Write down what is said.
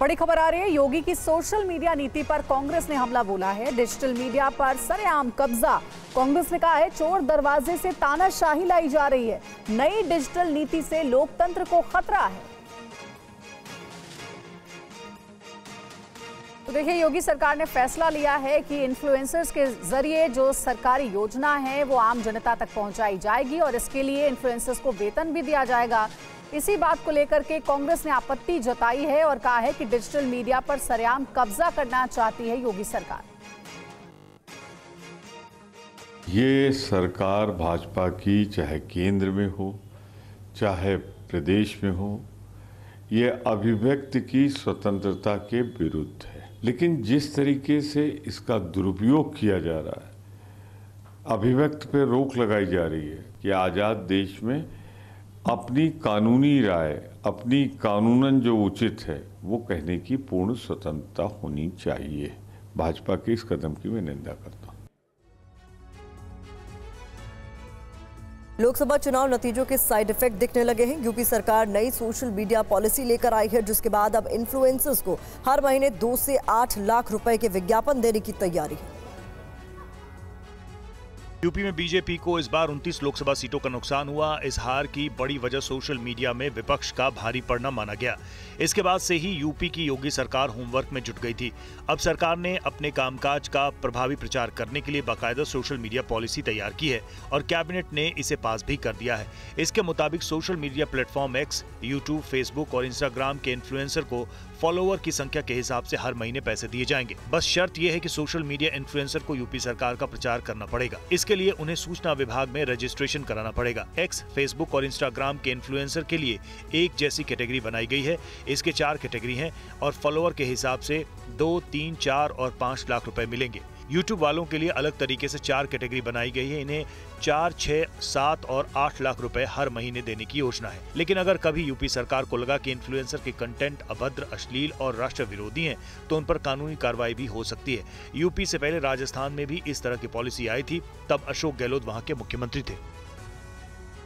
बड़ी खबर आ रही है। योगी की सोशल मीडिया नीति पर कांग्रेस ने हमला बोला है। डिजिटल मीडिया पर सरेआम कब्जा। कांग्रेस ने कहा है चोर दरवाजे से तानाशाही लाई जा रही है। नई डिजिटल नीति से लोकतंत्र को खतरा है। तो देखिए, योगी सरकार ने फैसला लिया है कि इन्फ्लुएंसर्स के जरिए जो सरकारी योजना है वो आम जनता तक पहुंचाई जाएगी और इसके लिए इन्फ्लुएंसर्स को वेतन भी दिया जाएगा। इसी बात को लेकर के कांग्रेस ने आपत्ति जताई है और कहा है कि डिजिटल मीडिया पर सरेआम कब्जा करना चाहती है योगी सरकार। ये सरकार भाजपा की चाहे केंद्र में हो चाहे प्रदेश में हो, ये अभिव्यक्ति की स्वतंत्रता के विरुद्ध है। लेकिन जिस तरीके से इसका दुरुपयोग किया जा रहा है, अभिव्यक्ति पे रोक लगाई जा रही है कि आज़ाद देश में अपनी कानूनी राय, अपनी कानूनन जो उचित है वो कहने की पूर्ण स्वतंत्रता होनी चाहिए। भाजपा के इस कदम की मैं निंदा करता हूँ। लोकसभा चुनाव नतीजों के साइड इफेक्ट दिखने लगे हैं। यूपी सरकार नई सोशल मीडिया पॉलिसी लेकर आई है, जिसके बाद अब इन्फ्लुएंसर्स को हर महीने 2 से 8 लाख रुपए के विज्ञापन देने की तैयारी है। यूपी में बीजेपी को इस बार 29 लोकसभा सीटों का नुकसान हुआ। इस हार की बड़ी वजह सोशल मीडिया में विपक्ष का भारी पड़ना माना गया। इसके बाद से ही यूपी की योगी सरकार होमवर्क में जुट गई थी। अब सरकार ने अपने कामकाज का प्रभावी प्रचार करने के लिए बाकायदा सोशल मीडिया पॉलिसी तैयार की है और कैबिनेट ने इसे पास भी कर दिया है। इसके मुताबिक social media platform X, YouTube, Facebook और इंस्टाग्राम के इन्फ्लुएंसर को फॉलोअर की संख्या के हिसाब से हर महीने पैसे दिए जाएंगे। बस शर्त यह है कि सोशल मीडिया इन्फ्लुएंसर को यूपी सरकार का प्रचार करना पड़ेगा। इसके लिए उन्हें सूचना विभाग में रजिस्ट्रेशन कराना पड़ेगा। एक्स, फेसबुक और इंस्टाग्राम के इन्फ्लुएंसर के लिए एक जैसी कैटेगरी बनाई गई है। इसके 4 कैटेगरी हैं और फॉलोअर के हिसाब से 2, 3, 4 और 5 लाख रुपए मिलेंगे। यूट्यूब वालों के लिए अलग तरीके से 4 कैटेगरी बनाई गई है। इन्हें 4, 6, 7 और 8 लाख रुपए हर महीने देने की योजना है। लेकिन अगर कभी यूपी सरकार को लगा कि इन्फ्लुएंसर के कंटेंट अभद्र, अश्लील और राष्ट्र विरोधी हैं, तो उन पर कानूनी कार्रवाई भी हो सकती है। यूपी से पहले राजस्थान में भी इस तरह की पॉलिसी आई थी, तब अशोक गहलोत वहां के मुख्यमंत्री थे।